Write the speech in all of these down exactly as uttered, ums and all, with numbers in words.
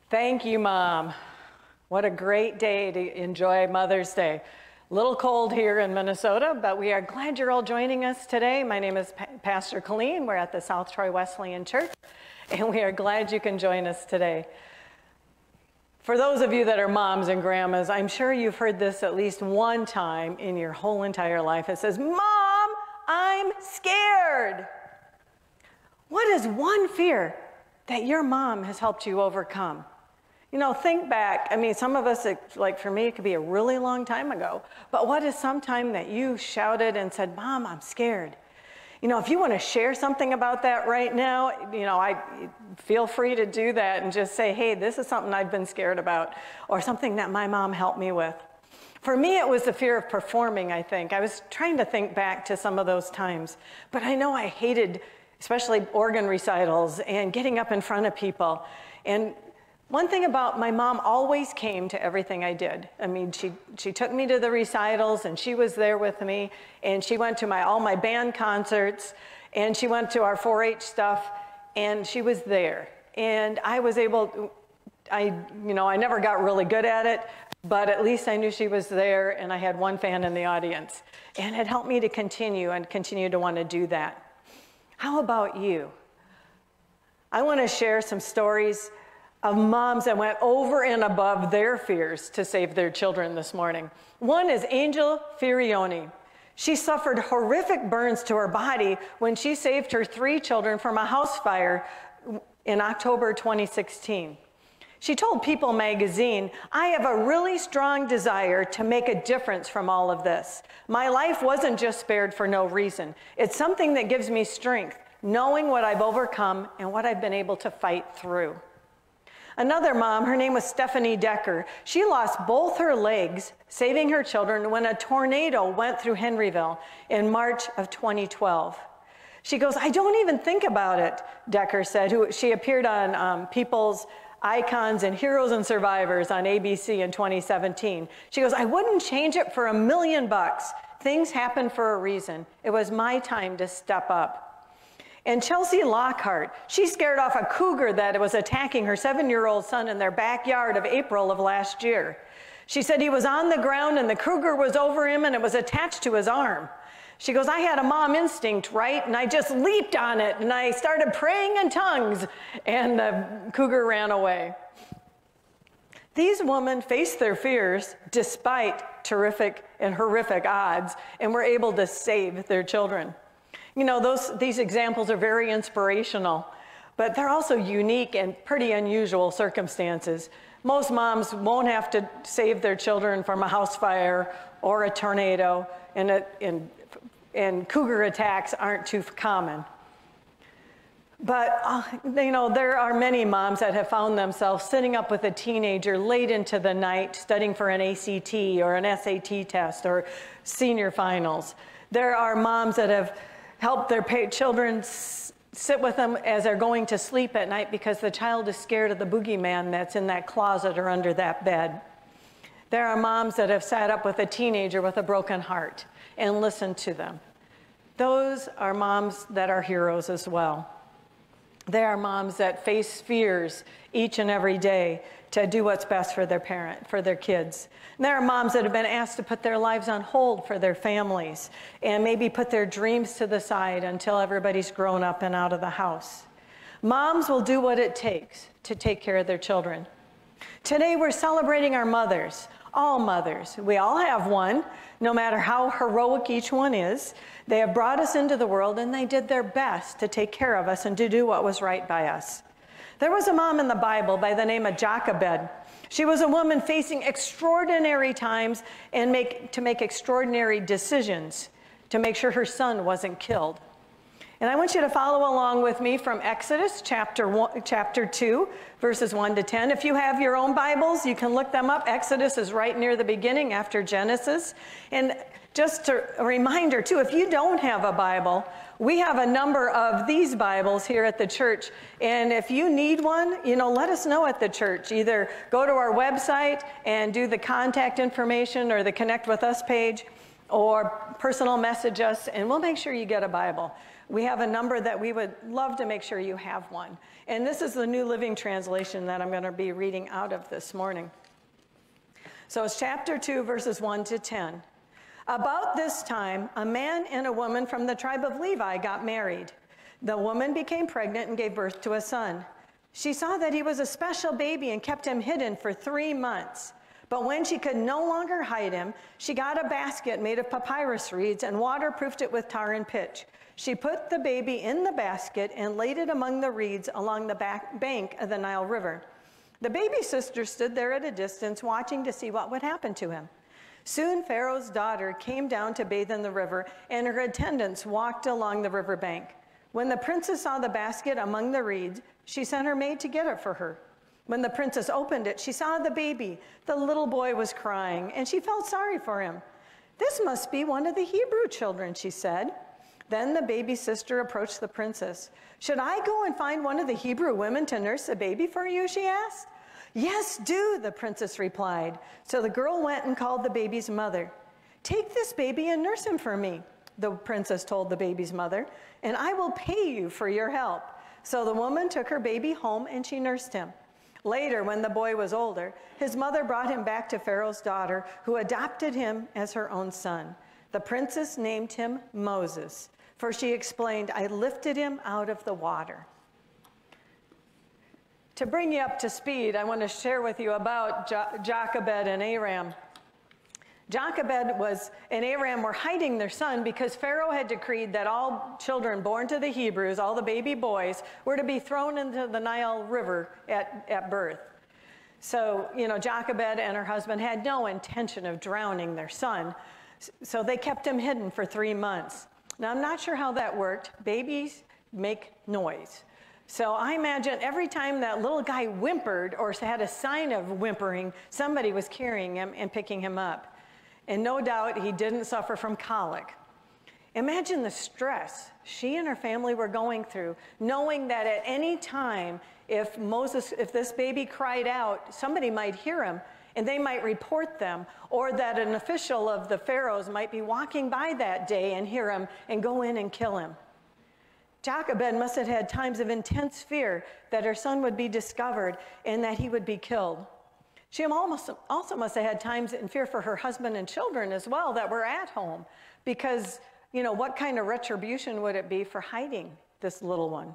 Thank you, Mom. What a great day to enjoy Mother's Day. A little cold here in Minnesota, but we are glad you're all joining us today. My name is pa Pastor Colleen. We're at the South Troy Wesleyan Church, and we are glad you can join us today. For those of you that are moms and grandmas, I'm sure you've heard this at least one time in your whole entire life. It says, "Mom, I'm scared." What is one fear that your mom has helped you overcome? You know, think back. I mean, some of us, it, like for me, it could be a really long time ago. But what is some time that you shouted and said, "Mom, I'm scared"? You know, if you want to share something about that right now, you know, I feel free to do that and just say, "Hey, this is something I've been scared about," or something that my mom helped me with. For me, it was the fear of performing, I think. I was trying to think back to some of those times. But I know I hated, especially organ recitals and getting up in front of people. And one thing about my mom always came to everything I did. I mean, she, she took me to the recitals, and she was there with me, and she went to my all my band concerts, and she went to our four H stuff, and she was there. And I was able, I, you know, I never got really good at it, but at least I knew she was there, and I had one fan in the audience. And it helped me to continue and continue to want to do that. How about you? I want to share some stories of moms that went over and above their fears to save their children this morning. One is Angel Firioni. She suffered horrific burns to her body when she saved her three children from a house fire in October twenty sixteen. She told People magazine, "I have a really strong desire to make a difference from all of this. My life wasn't just spared for no reason. It's something that gives me strength, knowing what I've overcome and what I've been able to fight through." Another mom, her name was Stephanie Decker. She lost both her legs saving her children when a tornado went through Henryville in March of twenty twelve. She goes, "I don't even think about it," Decker said. Who, she appeared on um, People's Icons and Heroes and Survivors on A B C in twenty seventeen. She goes, "I wouldn't change it for a million bucks. Things happen for a reason. It was my time to step up." And Chelsea Lockhart, she scared off a cougar that was attacking her seven-year-old son in their backyard of April of last year. She said he was on the ground and the cougar was over him and it was attached to his arm. She goes, "I had a mom instinct, right? And I just leaped on it and I started praying in tongues and the cougar ran away." These women faced their fears despite terrific and horrific odds and were able to save their children. You know, those, these examples are very inspirational, but they're also unique and pretty unusual circumstances. Most moms won't have to save their children from a house fire or a tornado, and, a, and, and cougar attacks aren't too common. But, uh, you know, there are many moms that have found themselves sitting up with a teenager late into the night studying for an A C T or an S A T test or senior finals. There are moms that have help their children sit with them as they're going to sleep at night because the child is scared of the boogeyman that's in that closet or under that bed. There are moms that have sat up with a teenager with a broken heart and listened to them. Those are moms that are heroes as well. There are moms that face fears each and every day to do what's best for their parent, for their kids. And there are moms that have been asked to put their lives on hold for their families and maybe put their dreams to the side until everybody's grown up and out of the house. Moms will do what it takes to take care of their children. Today we're celebrating our mothers, all mothers. We all have one, no matter how heroic each one is. They have brought us into the world and they did their best to take care of us and to do what was right by us. There was a mom in the Bible by the name of Jochebed. She was a woman facing extraordinary times and make, to make extraordinary decisions to make sure her son wasn't killed. And I want you to follow along with me from Exodus chapter, one, chapter two, verses one to ten. If you have your own Bibles, you can look them up. Exodus is right near the beginning after Genesis. And just a reminder, too, if you don't have a Bible, we have a number of these Bibles here at the church. And if you need one, you know, let us know at the church. Either go to our website and do the contact information or the Connect With Us page, or personal message us, and we'll make sure you get a Bible. We have a number that we would love to make sure you have one. And this is the New Living Translation that I'm going to be reading out of this morning. So it's chapter two, verses one to ten. About this time, a man and a woman from the tribe of Levi got married. The woman became pregnant and gave birth to a son. She saw that he was a special baby and kept him hidden for three months. But when she could no longer hide him, she got a basket made of papyrus reeds and waterproofed it with tar and pitch. She put the baby in the basket and laid it among the reeds along the back bank of the Nile River. The baby's sister stood there at a distance, watching to see what would happen to him. Soon Pharaoh's daughter came down to bathe in the river, and her attendants walked along the river bank. When the princess saw the basket among the reeds, she sent her maid to get it for her. When the princess opened it, she saw the baby. The little boy was crying, and she felt sorry for him. "This must be one of the Hebrew children," she said. Then the baby's sister approached the princess. "Should I go and find one of the Hebrew women to nurse the baby for you?" she asked. "Yes, do," the princess replied. So the girl went and called the baby's mother. "Take this baby and nurse him for me," the princess told the baby's mother, "and I will pay you for your help." So the woman took her baby home and she nursed him. Later, when the boy was older, his mother brought him back to Pharaoh's daughter, who adopted him as her own son. The princess named him Moses, for she explained, "I lifted him out of the water." To bring you up to speed, I want to share with you about jo Jochebed and Aram. Jochebed was and Aram were hiding their son because Pharaoh had decreed that all children born to the Hebrews, all the baby boys, were to be thrown into the Nile River at, at birth. So, you know, Jochebed and her husband had no intention of drowning their son, so they kept him hidden for three months. Now, I'm not sure how that worked. Babies make noise. So I imagine every time that little guy whimpered or had a sign of whimpering, somebody was carrying him and picking him up. And no doubt he didn't suffer from colic. Imagine the stress she and her family were going through, knowing that at any time, if Moses, if this baby cried out, somebody might hear him and they might report them, or that an official of the Pharaoh's might be walking by that day and hear him and go in and kill him. Jochebed must have had times of intense fear that her son would be discovered and that he would be killed. She almost also must have had times in fear for her husband and children as well that were at home, because, you know, what kind of retribution would it be for hiding this little one?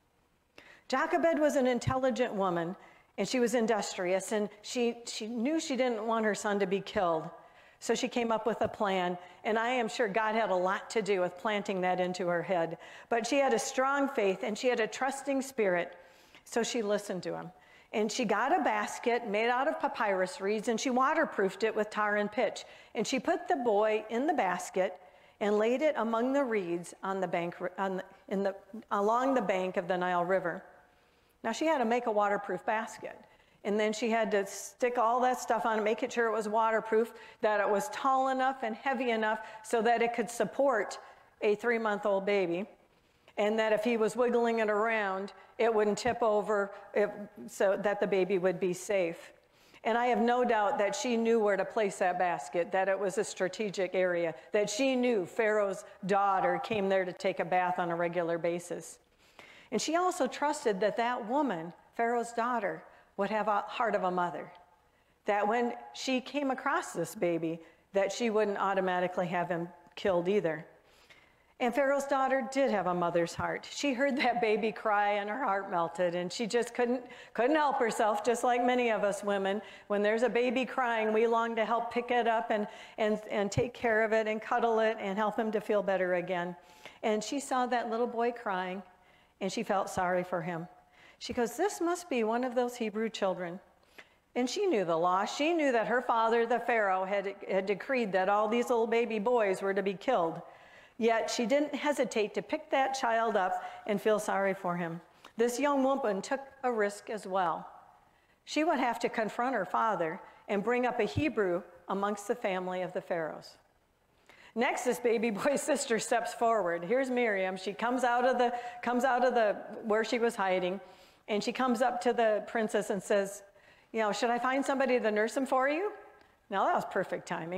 Jochebed was an intelligent woman, and she was industrious, and she, she knew she didn't want her son to be killed. So she came up with a plan, and I am sure God had a lot to do with planting that into her head. But she had a strong faith, and she had a trusting spirit, so she listened to him. And she got a basket made out of papyrus reeds, and she waterproofed it with tar and pitch. And she put the boy in the basket and laid it among the reeds on the bank, on the, in the, along the bank of the Nile River. Now, she had to make a waterproof basket. And then she had to stick all that stuff on it, making sure it was waterproof, that it was tall enough and heavy enough so that it could support a three-month-old baby, and that if he was wiggling it around, it wouldn't tip over, if, so that the baby would be safe. And I have no doubt that she knew where to place that basket, that it was a strategic area, that she knew Pharaoh's daughter came there to take a bath on a regular basis. And she also trusted that that woman, Pharaoh's daughter, would have a heart of a mother, that when she came across this baby, that she wouldn't automatically have him killed either. And Pharaoh's daughter did have a mother's heart. She heard that baby cry and her heart melted, and she just couldn't, couldn't help herself, just like many of us women. When there's a baby crying, we long to help pick it up and, and, and take care of it and cuddle it and help him to feel better again. And she saw that little boy crying, and she felt sorry for him. She goes, "This must be one of those Hebrew children." And she knew the law. She knew that her father, the Pharaoh, had, had decreed that all these little baby boys were to be killed. Yet she didn't hesitate to pick that child up and feel sorry for him. This young woman took a risk as well. She would have to confront her father and bring up a Hebrew amongst the family of the Pharaohs. Next, this baby boy's sister steps forward. Here's Miriam. She comes out of the comes out of the where she was hiding, and she comes up to the princess and says, "You know, should I find somebody to nurse him for you?" Now that was perfect timing,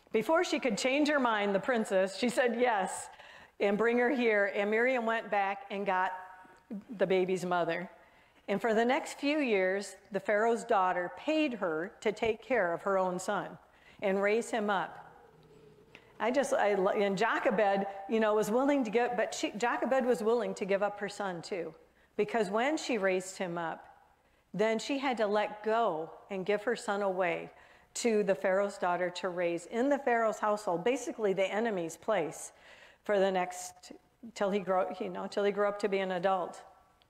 Before she could change her mind, the princess, she said yes, and bring her here. And Miriam went back and got the baby's mother. And for the next few years, the Pharaoh's daughter paid her to take care of her own son and raise him up. I just, I, and Jochebed, you know, was willing to give, but she, Jochebed was willing to give up her son too. Because when she raised him up, then she had to let go and give her son away to the Pharaoh's daughter to raise in the Pharaoh's household, basically the enemy's place, for the next, till he grew, you know, till he grew up to be an adult.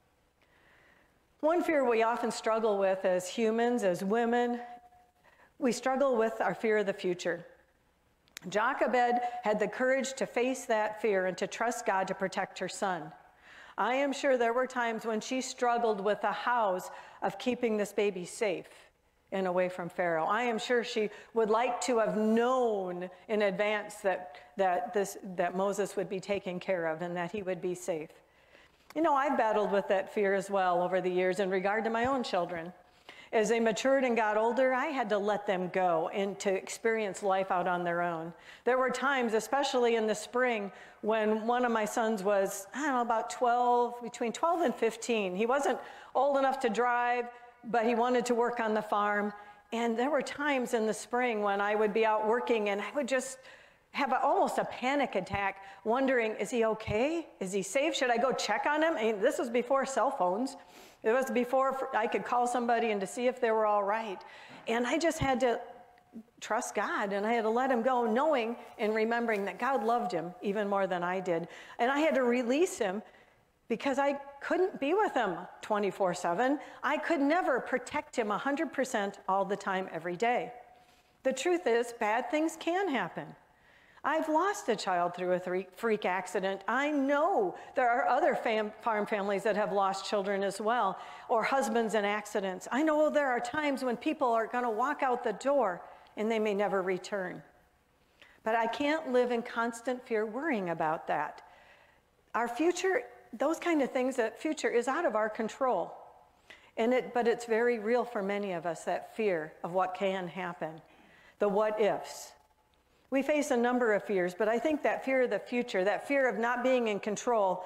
One fear we often struggle with as humans, as women, we struggle with our fear of the future. Jochebed had the courage to face that fear and to trust God to protect her son. I am sure there were times when she struggled with the hows of keeping this baby safe and away from Pharaoh. I am sure she would like to have known in advance that, that, this, that Moses would be taken care of and that he would be safe. You know, I've battled with that fear as well over the years in regard to my own children. As they matured and got older, I had to let them go and to experience life out on their own. There were times, especially in the spring, when one of my sons was, I don't know, about twelve, between twelve and fifteen. He wasn't old enough to drive, but he wanted to work on the farm. And there were times in the spring when I would be out working and I would just have a, almost a panic attack, wondering, is he okay? Is he safe? Should I go check on him? I mean, this was before cell phones. It was before I could call somebody and to see if they were all right. And I just had to trust God, and I had to let him go, knowing and remembering that God loved him even more than I did. And I had to release him because I couldn't be with him twenty-four seven. I could never protect him one hundred percent all the time, every day. The truth is, bad things can happen. I've lost a child through a freak accident. I know there are other fam farm families that have lost children as well, or husbands in accidents. I know there are times when people are going to walk out the door and they may never return. But I can't live in constant fear worrying about that. Our future, those kind of things, that future is out of our control. And it, but it's very real for many of us, that fear of what can happen, the what ifs. We face a number of fears, but I think that fear of the future, that fear of not being in control,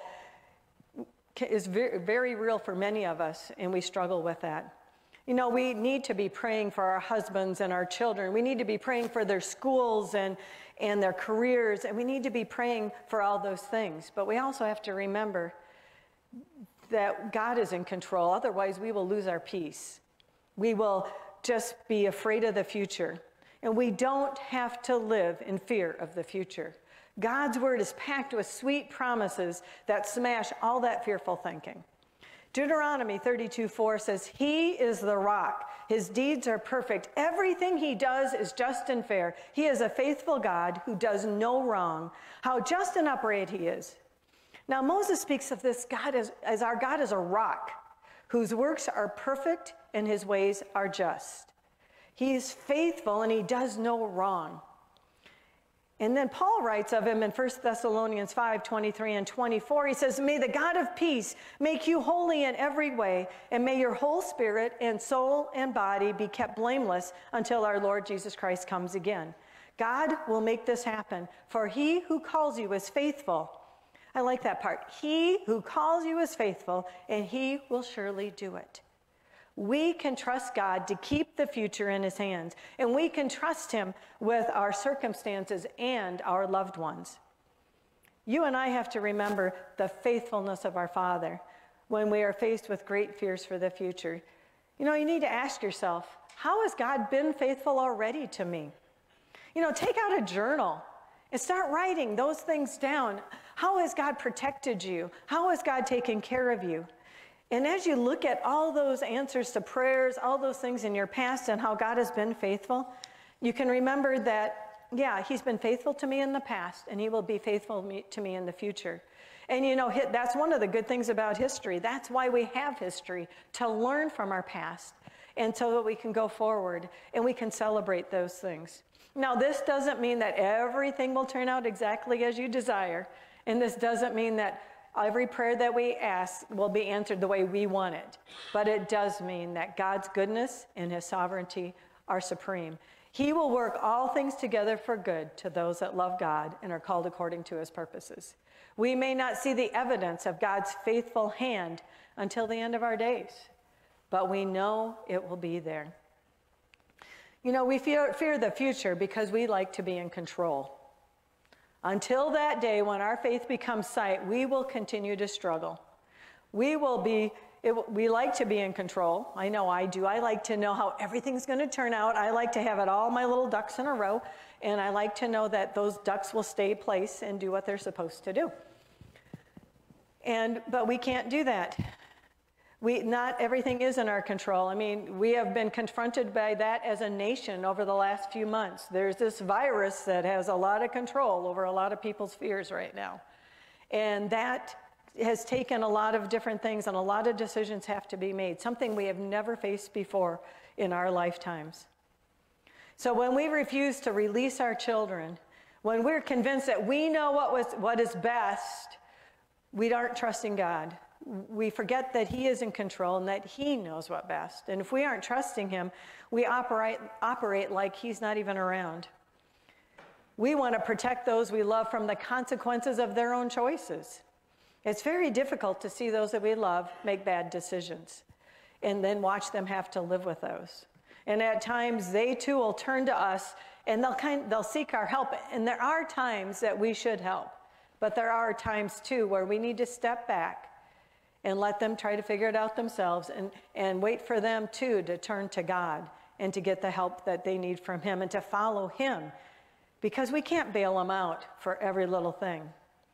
is very, very real for many of us, and we struggle with that. You know, we need to be praying for our husbands and our children. We need to be praying for their schools and, and their careers, and we need to be praying for all those things. But we also have to remember that God is in control. Otherwise, we will lose our peace. We will just be afraid of the future. And we don't have to live in fear of the future. God's word is packed with sweet promises that smash all that fearful thinking. Deuteronomy thirty-two four says, "He is the rock. His deeds are perfect. Everything he does is just and fair. He is a faithful God who does no wrong. How just and upright he is." Now Moses speaks of this God as, as our God is a rock, whose works are perfect and his ways are just. He is faithful and he does no wrong. And then Paul writes of him in First Thessalonians five twenty-three and twenty-four. He says, "May the God of peace make you holy in every way, and may your whole spirit and soul and body be kept blameless until our Lord Jesus Christ comes again." God will make this happen, for he who calls you is faithful. I like that part. He who calls you is faithful, and he will surely do it. We can trust God to keep the future in his hands, and we can trust him with our circumstances and our loved ones. You and I have to remember the faithfulness of our Father when we are faced with great fears for the future. You know, you need to ask yourself, how has God been faithful already to me? You know, take out a journal and start writing those things down. How has God protected you? How has God taken care of you? And as you look at all those answers to prayers, all those things in your past and how God has been faithful, you can remember that, yeah, he's been faithful to me in the past, and he will be faithful to me in the future. And you know, that's one of the good things about history. That's why we have history, to learn from our past, and so that we can go forward and we can celebrate those things. Now, this doesn't mean that everything will turn out exactly as you desire, and this doesn't mean that every prayer that we ask will be answered the way we want it. But it does mean that God's goodness and his sovereignty are supreme. He will work all things together for good to those that love God and are called according to his purposes. We may not see the evidence of God's faithful hand until the end of our days, but we know it will be there. You know, we fear, fear the future because we like to be in control. Until that day when our faith becomes sight, we will continue to struggle. We will be, it, we like to be in control. I know I do. I like to know how everything's going to turn out. I like to have it all my little ducks in a row, and I like to know that those ducks will stay place and do what they're supposed to do. And, but we can't do that. We, not everything is in our control. I mean, we have been confronted by that as a nation over the last few months. There's this virus that has a lot of control over a lot of people's fears right now. And that has taken a lot of different things, and a lot of decisions have to be made, something we have never faced before in our lifetimes. So when we refuse to release our children, when we're convinced that we know what, was, what is best, we aren't trusting God. We forget that he is in control and that he knows what best. And if we aren't trusting him, we operate, operate like he's not even around. We want to protect those we love from the consequences of their own choices. It's very difficult to see those that we love make bad decisions and then watch them have to live with those. And at times they too will turn to us and they'll, kind, they'll seek our help. And there are times that we should help, but there are times too where we need to step back and let them try to figure it out themselves, and, and wait for them too to turn to God and to get the help that they need from him and to follow him, because we can't bail them out for every little thing.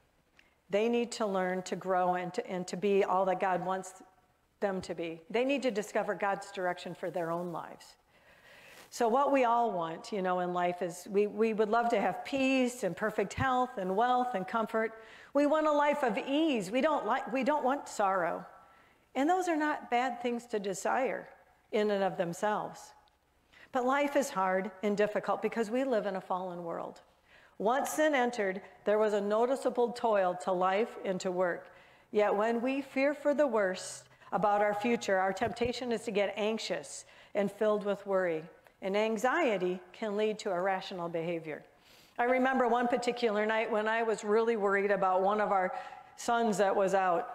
They need to learn to grow and to, and to be all that God wants them to be. They need to discover God's direction for their own lives. So what we all want, you know, in life is we, we would love to have peace and perfect health and wealth and comfort. We want a life of ease. We don't like, we don't want sorrow. And those are not bad things to desire in and of themselves. But life is hard and difficult because we live in a fallen world. Once sin entered, there was a noticeable toil to life and to work. Yet when we fear for the worst about our future, our temptation is to get anxious and filled with worry. And anxiety can lead to irrational behavior. I remember one particular night when I was really worried about one of our sons that was out.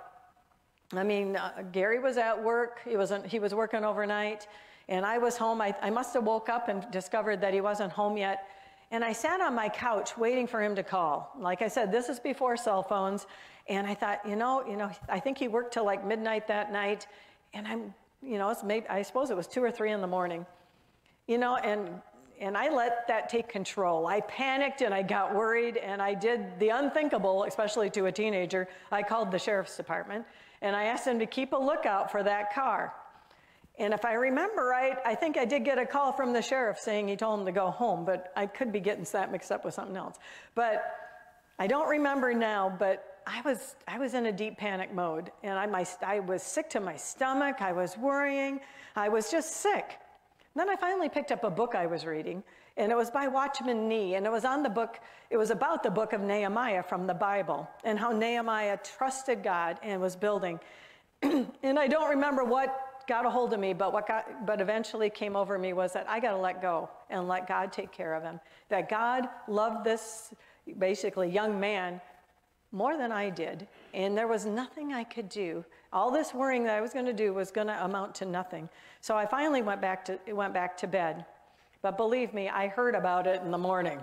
I mean, uh, Gary was at work. He, wasn't, he was working overnight. And I was home. I, I must have woke up and discovered that he wasn't home yet. And I sat on my couch waiting for him to call. Like I said, this is before cell phones. And I thought, you know, you know, I think he worked till like midnight that night. And I'm, you know, it's maybe, I suppose it was two or three in the morning. You know, and and I let that take control. I panicked and I got worried and I did the unthinkable, especially to a teenager. I called the sheriff's department and I asked them to keep a lookout for that car. And if I remember right, I think I did get a call from the sheriff saying he told him to go home, but I could be getting that mixed up with something else. But I don't remember now, but I was I was in a deep panic mode, and I my I was sick to my stomach. I was worrying. I was just sick. Then I finally picked up a book I was reading, and it was by Watchman Nee, and it was on the book, it was about the book of Nehemiah from the Bible, and how Nehemiah trusted God and was building. And I don't remember what got a hold of me, but what got, but eventually came over me was that I got to let go and let God take care of him. That God loved this, basically, young man more than I did, and there was nothing I could do. All this worrying that I was going to do was going to amount to nothing. So I finally went back to went back to bed. But believe me, I heard about it in the morning.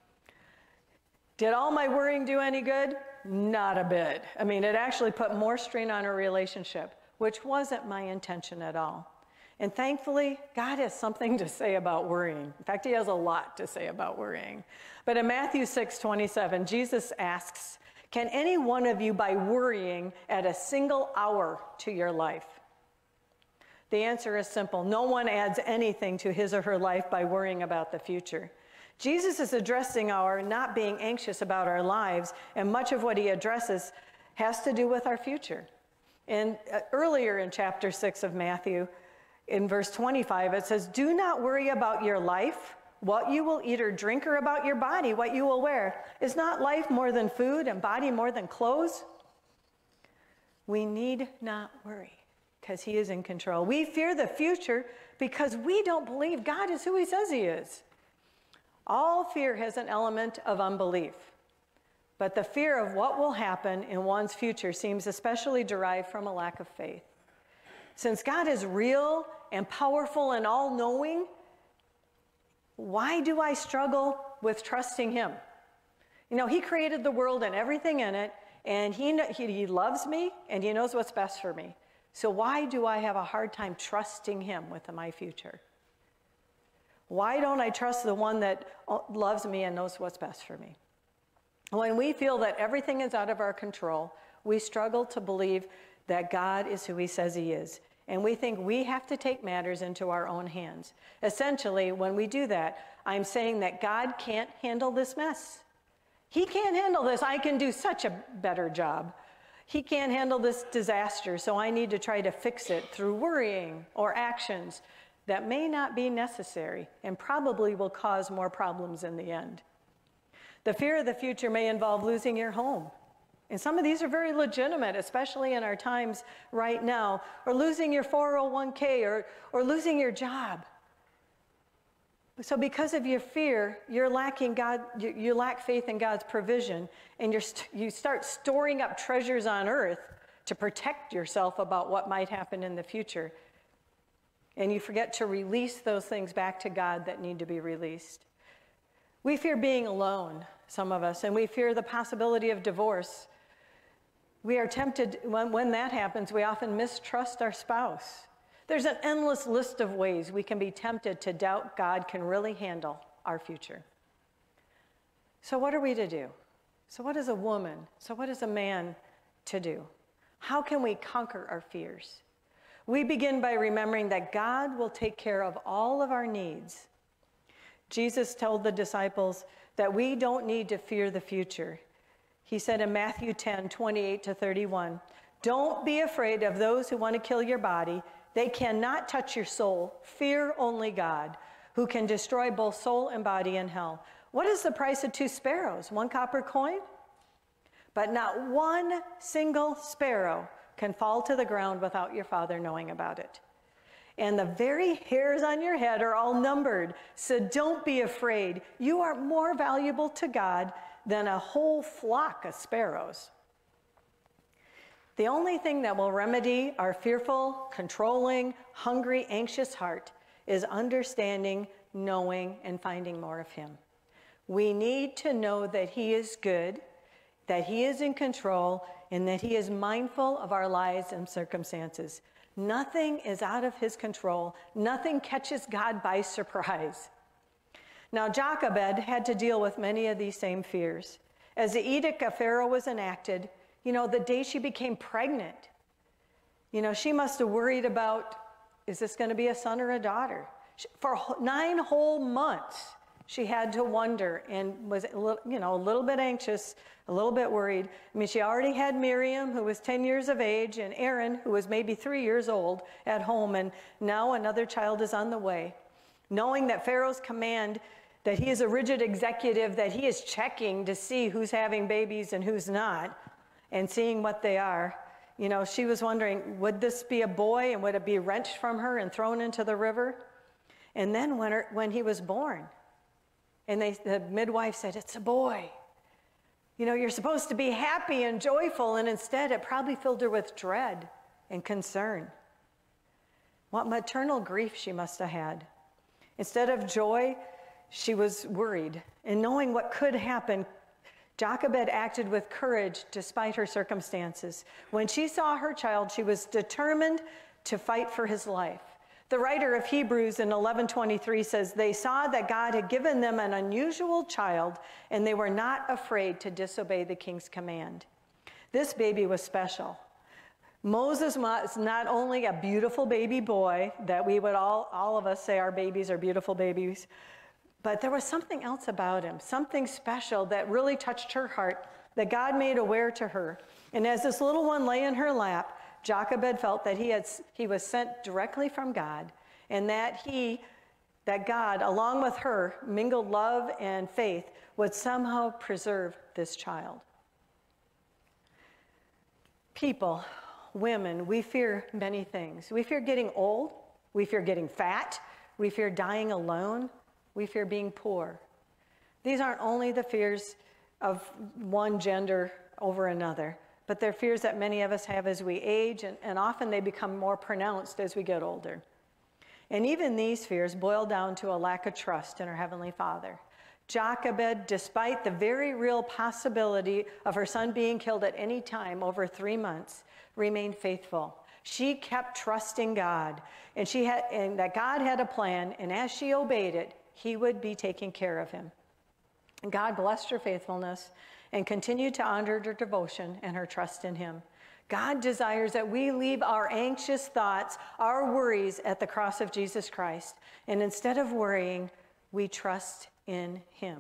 Did all my worrying do any good? Not a bit. I mean, it actually put more strain on our relationship, which wasn't my intention at all. And thankfully, God has something to say about worrying. In fact, he has a lot to say about worrying. But in Matthew six twenty-seven, Jesus asks, "Can any one of you, by worrying, add a single hour to your life?" The answer is simple. No one adds anything to his or her life by worrying about the future. Jesus is addressing our not being anxious about our lives, and much of what he addresses has to do with our future. And uh, earlier in chapter six of Matthew, in verse twenty-five, it says, "Do not worry about your life, what you will eat or drink, or about your body, what you will wear. Is not life more than food and body more than clothes?" We need not worry because he is in control. We fear the future because we don't believe God is who he says he is. All fear has an element of unbelief, but the fear of what will happen in one's future seems especially derived from a lack of faith. Since God is real and powerful and all-knowing, why do I struggle with trusting him? You know, he created the world and everything in it, and he, he, he loves me, and he knows what's best for me. So why do I have a hard time trusting him with my future? Why don't I trust the one that loves me and knows what's best for me? When we feel that everything is out of our control, we struggle to believe that God is who he says he is. And we think we have to take matters into our own hands. Essentially, when we do that, I'm saying that God can't handle this mess. He can't handle this. I can do such a better job. He can't handle this disaster, so I need to try to fix it through worrying or actions that may not be necessary and probably will cause more problems in the end. The fear of the future may involve losing your home. And some of these are very legitimate, especially in our times right now, or losing your four oh one k or, or losing your job. So because of your fear, you're lacking God, you, you lack faith in God's provision, and you're st- you start storing up treasures on earth to protect yourself about what might happen in the future. And you forget to release those things back to God that need to be released. We fear being alone, some of us, and we fear the possibility of divorce. We are tempted, when, when that happens, we often mistrust our spouse. There's an endless list of ways we can be tempted to doubt God can really handle our future. So what are we to do? So what is a woman? So what is a man to do? How can we conquer our fears? We begin by remembering that God will take care of all of our needs. Jesus told the disciples that we don't need to fear the future. He said in Matthew ten, twenty-eight to thirty-one, "Don't be afraid of those who want to kill your body. They cannot touch your soul. Fear only God, who can destroy both soul and body in hell. What is the price of two sparrows? One copper coin? But not one single sparrow can fall to the ground without your Father knowing about it. And the very hairs on your head are all numbered. So don't be afraid. You are more valuable to God than a whole flock of sparrows." The only thing that will remedy our fearful, controlling, hungry, anxious heart is understanding, knowing, and finding more of him. We need to know that he is good, that he is in control, and that he is mindful of our lives and circumstances. Nothing is out of his control. Nothing catches God by surprise. Now, Jochebed had to deal with many of these same fears. As the edict of Pharaoh was enacted, you know, the day she became pregnant, you know, she must have worried about, is this going to be a son or a daughter? For nine whole months, she had to wonder and was, you know, a little bit anxious, a little bit worried. I mean, she already had Miriam, who was ten years of age, and Aaron, who was maybe three years old, at home, and now another child is on the way. Knowing that Pharaoh's command, that he is a rigid executive, that he is checking to see who's having babies and who's not, and seeing what they are, you know, she was wondering, would this be a boy, and would it be wrenched from her and thrown into the river? And then when, her, when he was born, and they, the midwife said, it's a boy. You know, you're supposed to be happy and joyful, and instead it probably filled her with dread and concern. What maternal grief she must have had. Instead of joy, she was worried. And knowing what could happen, Jochebed acted with courage despite her circumstances. When she saw her child, she was determined to fight for his life. The writer of Hebrews in eleven twenty-three says, "They saw that God had given them an unusual child, and they were not afraid to disobey the king's command." This baby was special. Moses was not only a beautiful baby boy, that we would all, all of us say our babies are beautiful babies, but there was something else about him, something special that really touched her heart, that God made aware to her. And as this little one lay in her lap, Jochebed felt that he, had, he was sent directly from God, and that he, that God, along with her, mingled love and faith, would somehow preserve this child. People, women, we fear many things. We fear getting old. We fear getting fat. We fear dying alone. We fear being poor. These aren't only the fears of one gender over another, but they're fears that many of us have as we age, and, and often they become more pronounced as we get older. And even these fears boil down to a lack of trust in our Heavenly Father. Jochebed, despite the very real possibility of her son being killed at any time over three months, remained faithful. She kept trusting God, and, she had, and that God had a plan, and as she obeyed it, he would be taking care of him. And God blessed her faithfulness and continued to honor her devotion and her trust in him. God desires that we leave our anxious thoughts, our worries at the cross of Jesus Christ, and instead of worrying, we trust in him.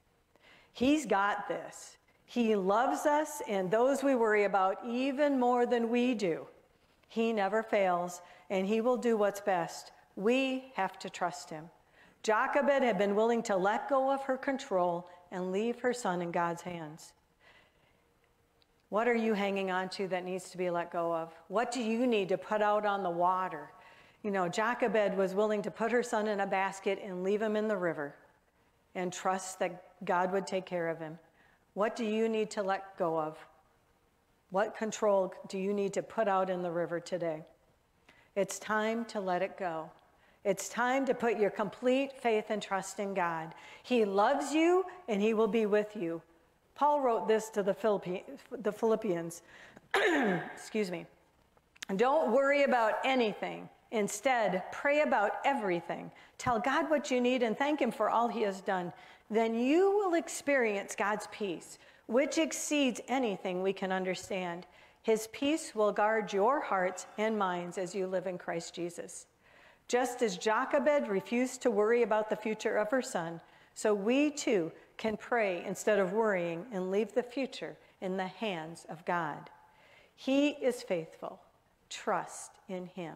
He's got this. He loves us and those we worry about even more than we do. He never fails, and he will do what's best. We have to trust him. Jochebed had been willing to let go of her control and leave her son in God's hands. What are you hanging on to that needs to be let go of? What do you need to put out on the water? You know, Jochebed was willing to put her son in a basket and leave him in the river and trust that God would take care of him. What do you need to let go of? What control do you need to put out in the river today? It's time to let it go. It's time to put your complete faith and trust in God. He loves you and he will be with you. Paul wrote this to the Philippians. Excuse me. Don't worry about anything. Instead, pray about everything. Tell God what you need and thank him for all he has done. Then you will experience God's peace, which exceeds anything we can understand. His peace will guard your hearts and minds as you live in Christ Jesus. Just as Jochebed refused to worry about the future of her son, so we too can pray instead of worrying and leave the future in the hands of God. He is faithful. Trust in him.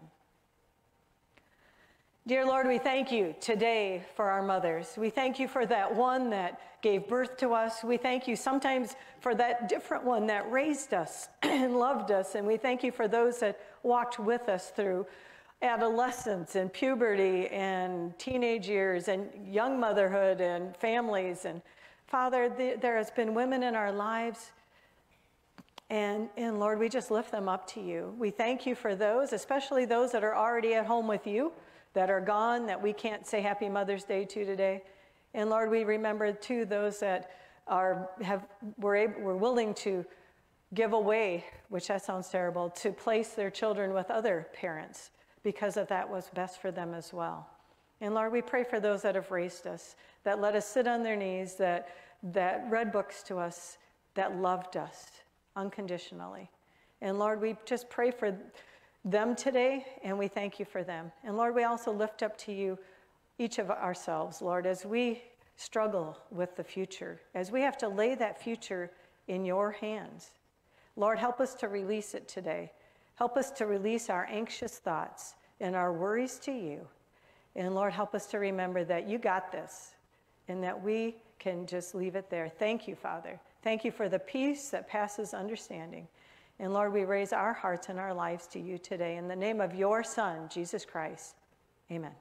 Dear Lord, we thank you today for our mothers. We thank you for that one that gave birth to us. We thank you sometimes for that different one that raised us and loved us. And we thank you for those that walked with us through adolescence and puberty and teenage years and young motherhood and families. And Father, the, there has been women in our lives, and, and Lord, we just lift them up to you. We thank you for those, especially those that are already at home with you, that are gone, that we can't say Happy Mother's Day to today. And Lord, we remember too those that are have were able, were willing to give away, which that sounds terrible, to place their children with other parents, because of that was best for them as well. And Lord, we pray for those that have raised us, that let us sit on their knees, that, that read books to us, that loved us unconditionally. And Lord, we just pray for them today, and we thank you for them. And Lord, we also lift up to you each of ourselves, Lord, as we struggle with the future, as we have to lay that future in your hands. Lord, help us to release it today. Help us to release our anxious thoughts and our worries to you. And Lord, help us to remember that you got this and that we can just leave it there. Thank you, Father. Thank you for the peace that passes understanding. And Lord, we raise our hearts and our lives to you today. In the name of your Son, Jesus Christ, amen.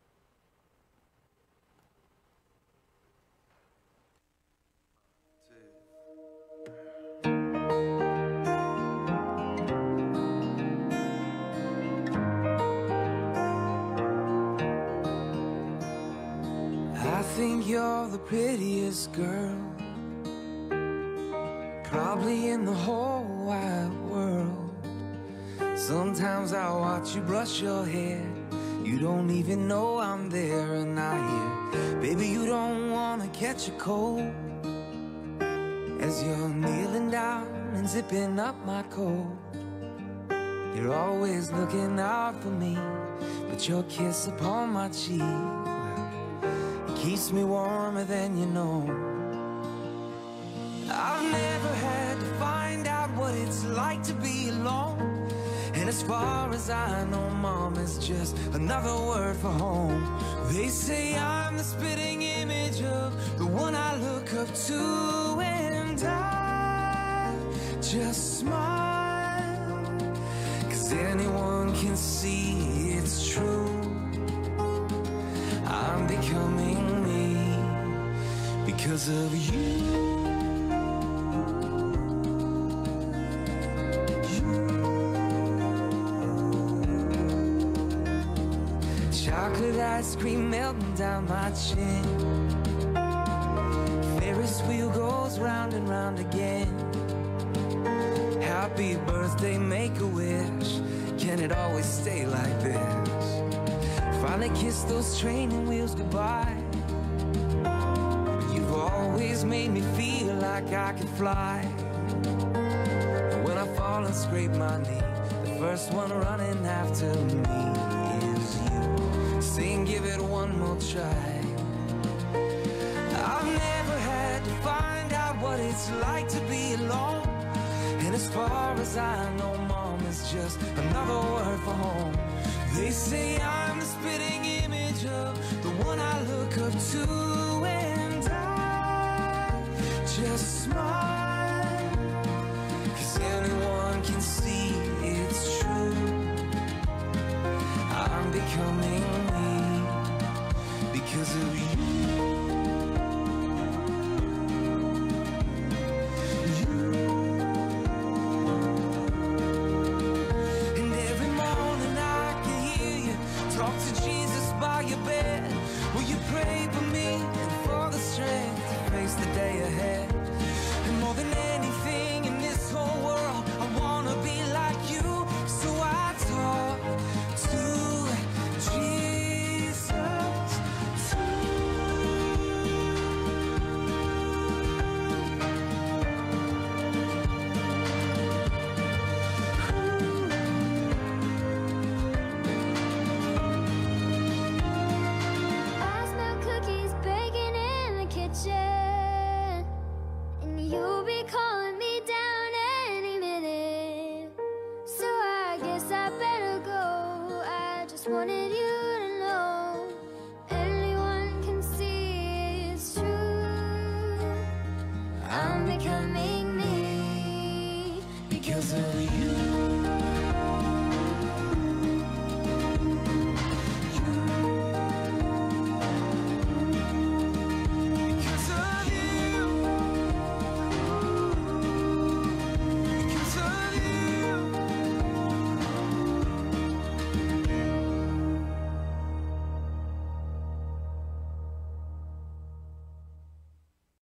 I think you're the prettiest girl probably in the whole wide world. Sometimes I watch you brush your hair, you don't even know I'm there. And I hear, baby, you don't wanna catch a cold, as you're kneeling down and zipping up my coat. You're always looking out for me, but your kiss upon my cheek, keeps me warmer than you know. I've never had to find out what it's like to be alone, and as far as I know, Mom is just another word for home. They say I'm the spitting image of the one I look up to, and I just smile, 'cause anyone can see it's true. I'm becoming me, because because of you. Chocolate ice cream melting down my chin. Ferris wheel goes round and round again. Happy birthday, make a wish. Can it always stay like this? Finally kiss those training wheels goodbye. You've always made me feel like I could fly. And when I fall and scrape my knee, the first one running after me is you. Saying give it one more try. I've never had to find out what it's like to be alone. And as far as I know, Mom is just another word for home. They say I'm the spitting image of the one I look up to, and I just smile, 'cause anyone can see it's true. I'm becoming me because of you. Wanted you